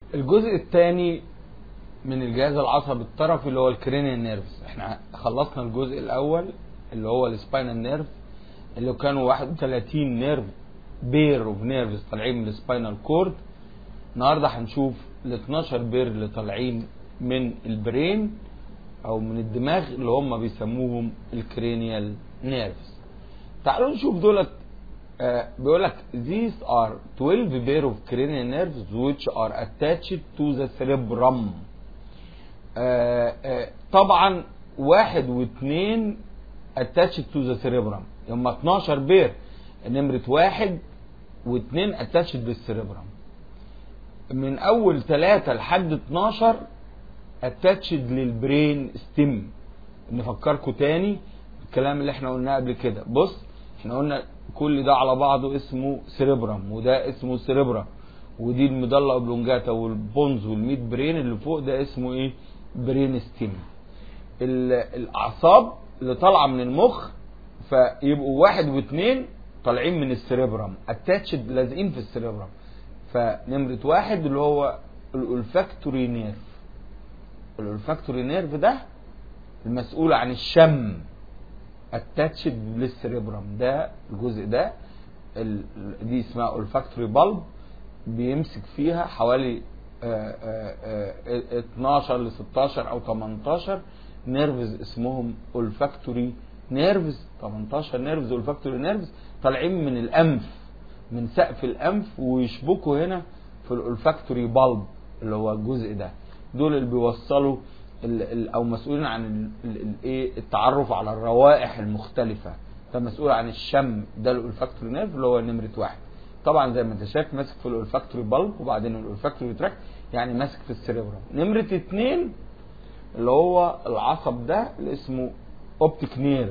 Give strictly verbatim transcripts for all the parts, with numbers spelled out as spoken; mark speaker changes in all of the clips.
Speaker 1: الجزء الثاني من الجهاز العصبي الطرفي اللي هو الكرينيال نيرفز. احنا خلصنا الجزء الاول اللي هو السباينال نيرف اللي كانوا واحد وثلاثين نيرف بير اوف نيرفز طالعين من السباينال كورد. النهارده هنشوف ال اتناشر بير اللي طالعين من البرين او من الدماغ اللي هم بيسموهم الكرينيال نيرفز. تعالوا نشوف دولت. آه بيقول لك these are twelve pair of cranial nerves which are attached to the cerebrum. آه آه طبعا واحد واثنين attached to the cerebrum، هم اتناشر بير. نمرة واحد واثنين attached للسيربرم. من اول ثلاثة لحد اتناشر attached للبرين ستيم. نفكركم تاني الكلام اللي احنا قلناه قبل كده. بص احنا قلنا كل ده على بعضه اسمه سيربرم، وده اسمه سيربرم، ودي الميدالا اوبلونجاتا والبونز والميد برين اللي فوق ده اسمه ايه؟ برين ستيم. الاعصاب اللي طالعه من المخ فيبقوا واحد واثنين طالعين من السيربرم اتاتشد لازقين في السيربرم. فنمره واحد اللي هو الأولفاكتوري نيرف. الأولفاكتوري نيرف ده المسؤول عن الشم اتاتشد للسيربرم. ده الجزء ده دي اسمها أولفاكتوري بالب، بيمسك فيها حوالي اتناشر ل ستاشر او تمنتاشر نيرفز اسمهم أولفاكتوري نيرفز. تمنتاشر نيرفز أولفاكتوري نيرفز طالعين من الانف، من سقف الانف، ويشبكوا هنا في الأولفاكتوري بالب اللي هو الجزء ده. دول اللي بيوصلوا او مسؤولين عن الايه التعرف على الروائح المختلفه. ده مسؤول عن الشم، ده الأولفاكتوري نيرف اللي هو نمره واحد. طبعا زي ما انت شايف ماسك في الأولفاكتوري بالب وبعدين الأولفاكتوري تراكت، يعني ماسك في السيربرم. نمره اتنين اللي هو العصب ده اللي اسمه اوبتيك نيرف.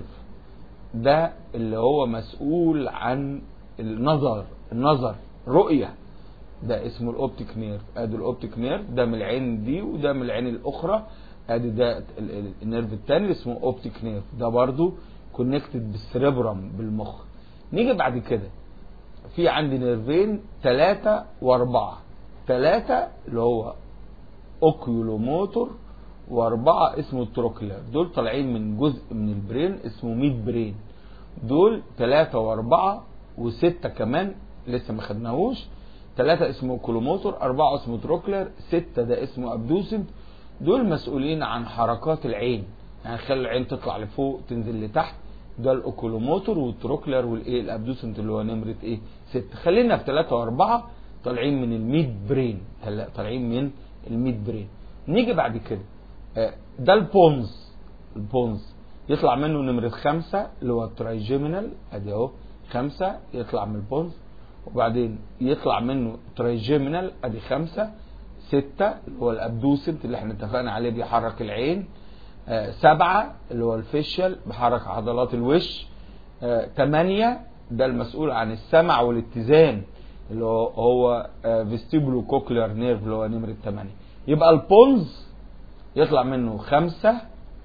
Speaker 1: ده اللي هو مسؤول عن النظر، النظر رؤيه. ده اسمه الاوبتيك نيرف. ادي الاوبتيك نيرف ده من العين دي وده من العين الاخرى. ادي ده النيرف الثاني اللي اسمه اوبتيك نيرف، ده برضو كونكتد بالسيربرم بالمخ. نيجي بعد كده في عندي نيرفين ثلاثة واربعة. ثلاثة اللي هو اوكيولوموتور، واربعة اسمه التروكلير. دول طالعين من جزء من البرين اسمه ميد برين. دول ثلاثة واربعة وستة كمان لسه ما خدناهوش. ثلاثة اسمه كولوموتور، أربعة اسمه تروكلير، ستة ده اسمه أبدوسنت. دول مسؤولين عن حركات العين، يعني خلي العين تطلع لفوق تنزل لتحت. ده الأوكولوموتور والتروكلير والايه الأبدوسنت اللي هو نمرة ايه؟ ستة. خلينا في ثلاثة وأربعة طالعين من الميد برين، طالعين من الميد برين. نيجي بعد كده ده البونز. البونز يطلع منه نمرة خمسة اللي هو الترايجيمينال. ادي اهو خمسة يطلع من البونز، وبعدين يطلع منه ترايجيمينال ادي خمسة. ستة اللي هو الابدوسنت اللي احنا اتفقنا عليه بيحرك العين. آه سبعة اللي هو الفيشيال بيحرك عضلات الوش. آه تمانية ده المسؤول عن السمع والاتزان اللي هو هو آه فيستيبولو كوكلير نيرف اللي هو نمرة تمانية. يبقى البونز يطلع منه خمسة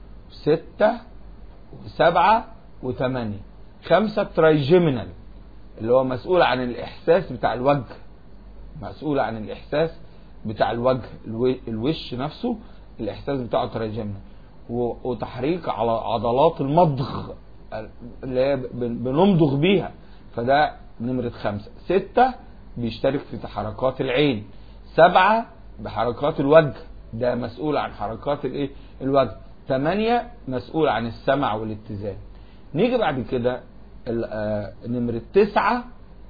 Speaker 1: وستة وسبعة وثمانية. خمسة ترايجيمينال اللي هو مسؤول عن الإحساس بتاع الوجه، مسؤول عن الإحساس بتاع الوجه، الوش نفسه الإحساس بتاعه ترايجيمينال، وتحريك على عضلات المضغ اللي هي بنمضغ بيها. فده نمرة خمسة. ستة بيشترك في حركات العين. سبعة بحركات الوجه، ده مسؤول عن حركات الايه الوجه. ثمانية مسؤول عن السمع والاتزان. نيجي بعد كده نمرة تسعة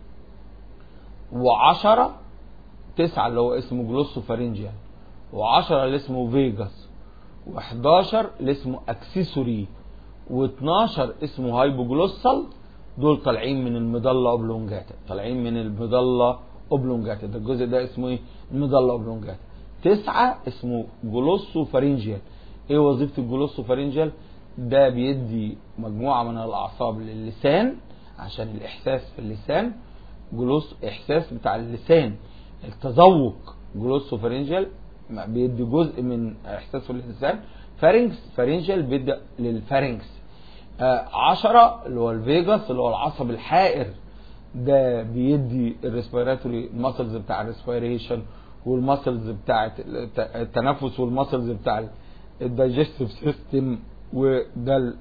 Speaker 1: وعشرة. تسعة اللي هو اسمه جلوسوفارينجيال، وعشرة اللي اسمه فيجاس، وحداشر اللي اسمه اكسسوري، واتناشر اسمه هايبوجلوسال. دول طالعين من الميدالا اوبلونجاتا، طالعين من الميدالا اوبلونجاتا. ده الجزء ده اسمه ايه؟ الميدالا اوبلونجاتا. تسعة اسمه جلوسوفارينجيال. ايه وظيفة الجلوسوفارينجيال؟ ده بيدي مجموعة من الأعصاب للسان عشان الإحساس في اللسان. جلوس إحساس بتاع اللسان، التذوق. جلوسوفارينجيال بيدي جزء من إحساسه للسان. فارنكس فارينجيال بيدي للفارنكس. آه عشرة اللي هو الفيجاس اللي هو العصب الحائر، ده بيدي الريسبيراتوري ماسلز بتاع الريسبيريشن والماسلز بتاعه التنفس والماسلز بتاع الدايجستيف سيستم وده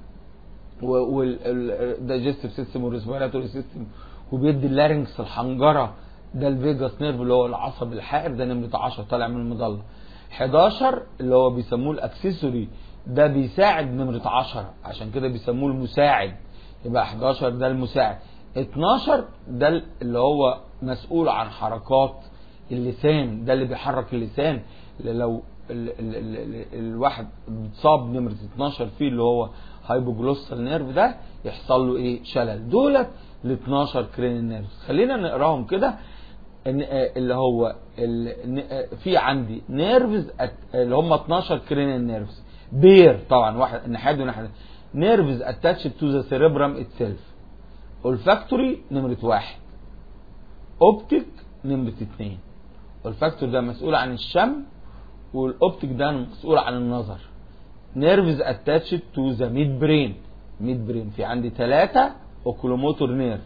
Speaker 1: والدايجستيف سيستم والريسبيراتوري سيستم، وبيدي اللارنكس الحنجره، ده الفيجاس نيرف اللي هو العصب الحائر، ده نمره عشرة طالع من المظله. حداشر اللي هو بيسموه الاكسسوري، ده بيساعد نمره عشرة، عشان كده بيسموه المساعد، يبقى حداشر ده المساعد. اتناشر ده اللي هو مسؤول عن حركات اللسان، ده اللي بيحرك اللسان. لو ال ال ال ال الواحد اتصاب نمره اتناشر فيه اللي هو هايبوجلوسال نيرف، ده يحصل له ايه؟ شلل. دولت ال اتناشر كرين نيرفز، خلينا نقراهم كده. اللي هو في عندي نيرفز اللي هم اتناشر كرين نيرفز بير، طبعا واحد ناحيه وناحيه. نيرفز اتاتشد تو ذا سيريبرام اتسيلف. اولفاكتوري نمره واحد، اوبتيك نمره اتنين. اولفاكتوري ده مسؤول عن الشم، والاوبتيك ده مسؤول عن النظر. نيرفز اتاتشد تو ذا ميد برين. ميد برين في عندي ثلاثة اوكولوموتور نيرف،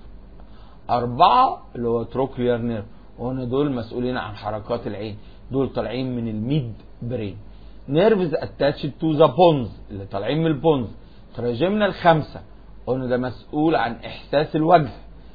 Speaker 1: أربعة اللي هو تروكليار نيرف، وهنا دول مسؤولين عن حركات العين، دول طالعين من الميد برين. نيرفز اتاتشد تو ذا بونز اللي طالعين من البونز. تراجمنال خمسة، قلنا ده مسؤول عن احساس الوجه،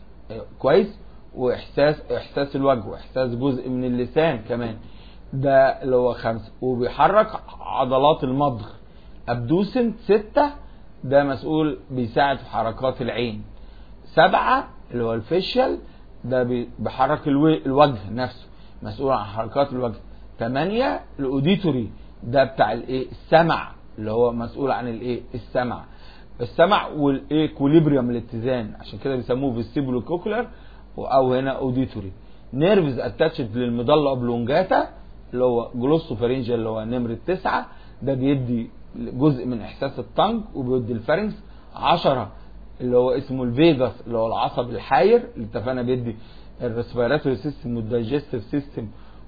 Speaker 1: كويس، واحساس احساس الوجه واحساس جزء من اللسان كمان، ده اللي هو خمسة، وبيحرك عضلات المضغ. ابدوسنت ستة، ده مسؤول بيساعد في حركات العين. سبعة اللي هو الفيشيال، ده بيحرك الوجه نفسه، مسؤول عن حركات الوجه. ثمانية الاوديتوري، ده بتاع الايه؟ السمع، اللي هو مسؤول عن الايه؟ السمع. السمع والايكوليبريم الاتزان، عشان كده بيسموه فيستيبولو كوكلر او هنا اوديتوري. نيرفز اتاتشد للمضله اوبلونجاتا اللي هو جلوسوفارينجيال اللي هو نمره تسعة، ده بيدي جزء من احساس الطنج وبيدي الفارنكس. عشرة اللي هو اسمه الفيجاس اللي هو العصب الحاير اللي اتفقنا بيدي الريسبيراتوري سيستم والدايجستيف سيستم.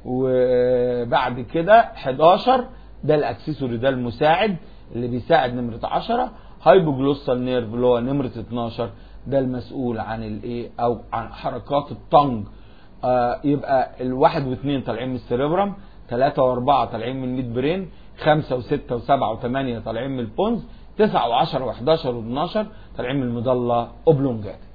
Speaker 1: وبعد كده حداشر ده الاكسسوري، ده المساعد اللي بيساعد نمره عشرة. هايبوجلوسال نيرف اللي هو نمره اتناشر، ده المسؤول عن الايه؟ او عن حركات الطنج. آه يبقى الواحد واثنين طالعين من السيريبرم، ثلاثة واربعة طالعين من الميد برين، خمسة وستة وسبعة وثمانية طالعين من البونز، تسعة وعشرة وحداشر واثناشر طالعين من المظله اوبلونجات.